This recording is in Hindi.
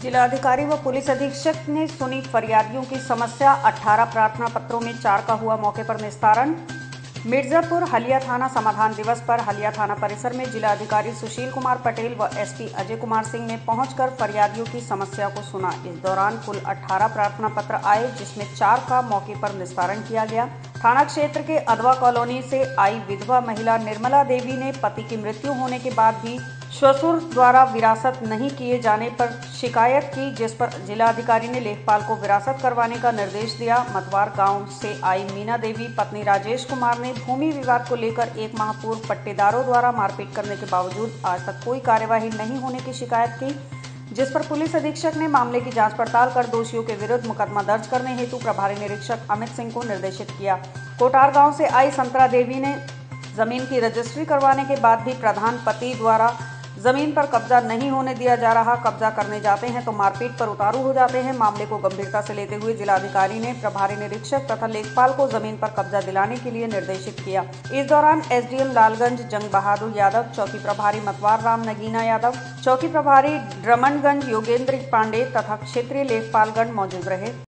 जिलाधिकारी व पुलिस अधीक्षक ने सुनी फरियादियों की समस्या। 18 प्रार्थना पत्रों में 4 का हुआ मौके पर निस्तारण। मिर्जापुर हलिया थाना समाधान दिवस पर हलिया थाना परिसर में जिलाधिकारी सुशील कुमार पटेल व एसपी अजय कुमार सिंह ने पहुंचकर फरियादियों की समस्या को सुना। इस दौरान कुल 18 प्रार्थना पत्र आए, जिसमें 4 का मौके पर निस्तारण किया गया। थाना क्षेत्र के अदवा कॉलोनी से आई विधवा महिला निर्मला देवी ने पति की मृत्यु होने के बाद भी ससुर द्वारा विरासत नहीं किए जाने पर शिकायत की, जिस पर जिलाधिकारी ने लेखपाल को विरासत करवाने का निर्देश दिया। मतवार गांव से आई मीना देवी पत्नी राजेश कुमार ने भूमि विवाद को लेकर 1 माह पूर्व पट्टेदारों द्वारा मारपीट करने के बावजूद आज तक कोई कार्यवाही नहीं होने की शिकायत की, जिस पर पुलिस अधीक्षक ने मामले की जांच पड़ताल कर दोषियों के विरुद्ध मुकदमा दर्ज करने हेतु प्रभारी निरीक्षक अमित सिंह को निर्देशित किया। कोटार गांव से आई संतरा देवी ने जमीन की रजिस्ट्री करवाने के बाद भी प्रधान पति द्वारा जमीन पर कब्जा नहीं होने दिया जा रहा। कब्जा करने जाते हैं तो मारपीट पर उतारू हो जाते हैं। मामले को गंभीरता से लेते हुए जिलाधिकारी ने प्रभारी निरीक्षक तथा लेखपाल को जमीन पर कब्जा दिलाने के लिए निर्देशित किया। इस दौरान एसडीएम लालगंज जंग बहादुर यादव, चौकी प्रभारी मतवार राम नगीना यादव, चौकी प्रभारी ड्रमनगंज योगेंद्र पांडे तथा क्षेत्रीय लेखपालगण मौजूद रहे।